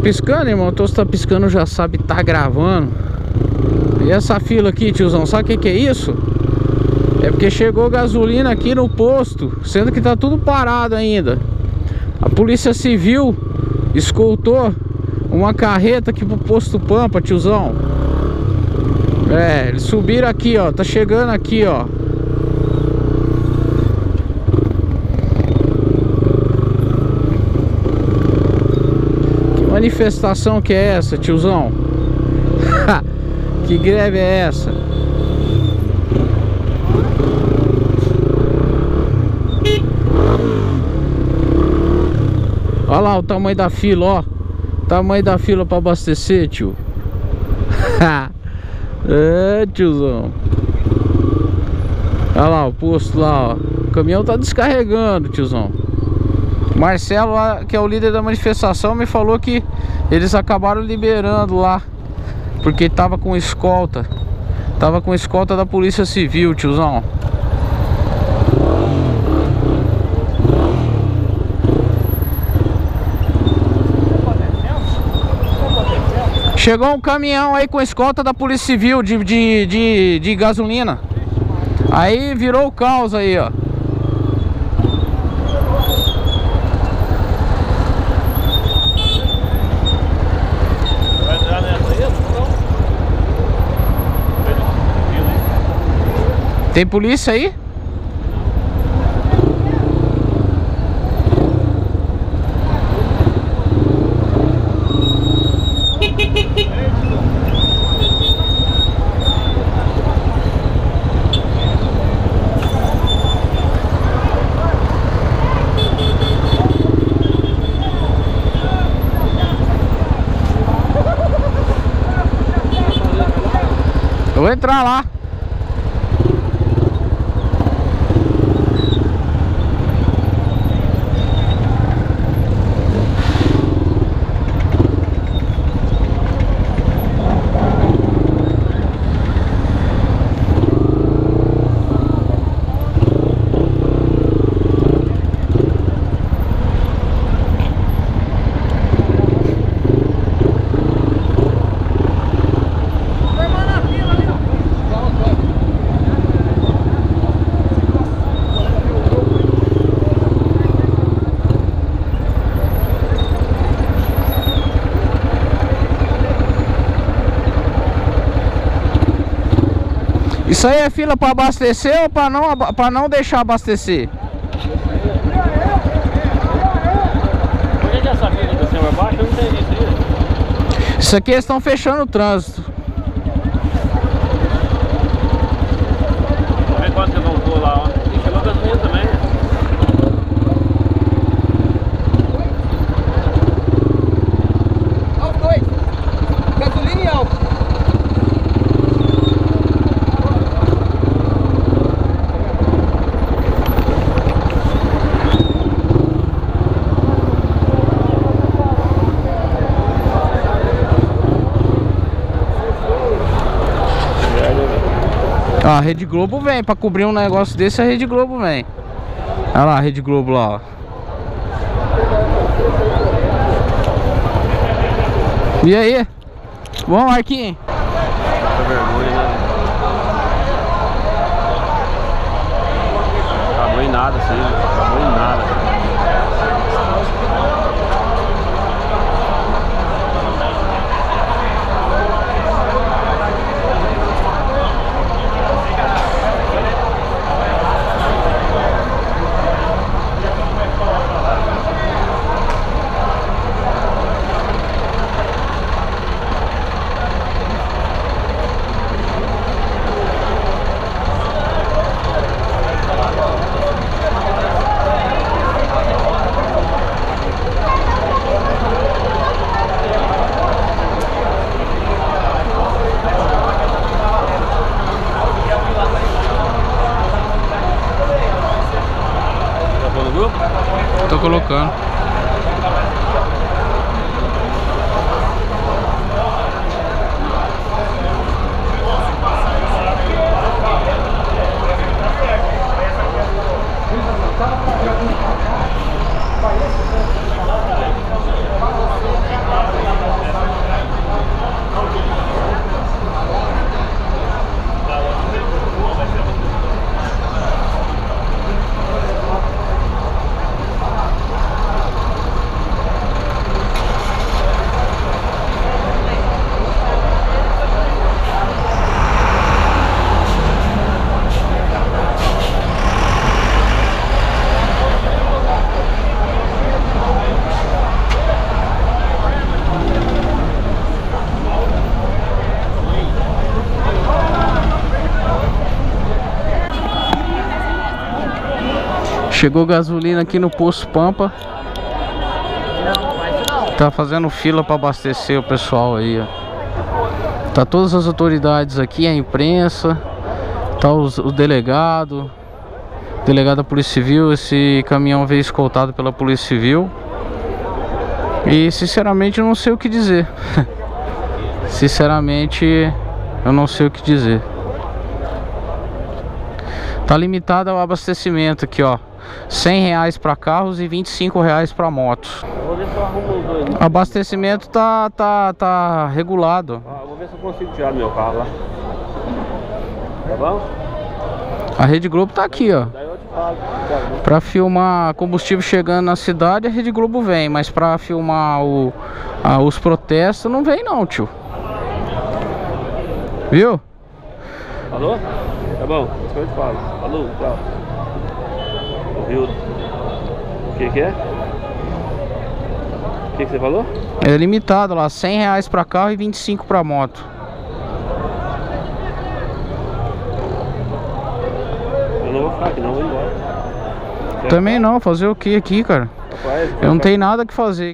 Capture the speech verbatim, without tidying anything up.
piscando, irmão? Então se tá piscando já sabe, tá gravando. E essa fila aqui, tiozão, sabe o que que é isso? É porque chegou gasolina aqui no posto, sendo que tá tudo parado ainda. A Polícia Civil escoltou uma carreta aqui pro posto Pampa, tiozão. É, eles subiram aqui, ó. Tá chegando aqui, ó. Que manifestação que é essa, tiozão? Que greve é essa? Olha lá o tamanho da fila, ó. Tamanho da fila pra abastecer, tio. É, tiozão. Olha lá o posto lá, ó. O caminhão tá descarregando, tiozão. Marcelo, que é o líder da manifestação, me falou que eles acabaram liberando lá, porque tava com escolta. Tava com escolta da Polícia Civil, tiozão. Chegou um caminhão aí com escolta da Polícia Civil de, de, de, de gasolina. Aí virou o caos aí, ó. Vai entrar nessa aí, não? Tem polícia aí? Eu vou entrar lá. Isso aí é fila para abastecer ou para não, para não deixar abastecer? Por que essa fila de cima abaixo? Eu não entendi isso. Isso aqui eles estão fechando o trânsito. Vamos ver quanto você voltou lá, ó. E chegou gasolina também. Olha os dois. Gasolina e álcool. Ah, a Rede Globo vem pra cobrir um negócio desse, a Rede Globo vem. Olha lá a Rede Globo lá, ó. E aí? Bom, Marquinhos? Muita vergonha, né? Acabou em nada, assim. Acabou em nada. Chegou gasolina aqui no posto Pampa. Tá fazendo fila para abastecer o pessoal aí, ó. Tá todas as autoridades aqui, a imprensa, tá os, o delegado, delegado da Polícia Civil. Esse caminhão veio escoltado pela Polícia Civil. E sinceramente eu não sei o que dizer. Sinceramente eu não sei o que dizer. Tá limitado ao abastecimento aqui, ó. cem reais para carros e vinte e cinco reais para motos. Vou ver se eu arrumo os dois. Abastecimento tá, tá, tá regulado. Ah, vou ver se eu consigo tirar do meu carro lá. Tá bom? A Rede Globo tá aqui, ó. Daí eu te falo. Pra filmar combustível chegando na cidade, a Rede Globo vem. Mas pra filmar o, a, os protestos, não vem não, tio. Viu? Alô? Tá bom, isso que eu te falo. Alô, tchau. Viu? O que que é? O que que você falou? É limitado lá, cem reais pra carro e vinte e cinco pra moto. Eu não vou ficar aqui, não vou embora. Também não, fazer o que aqui, cara? Rapaz, Eu não tenho nada que fazer.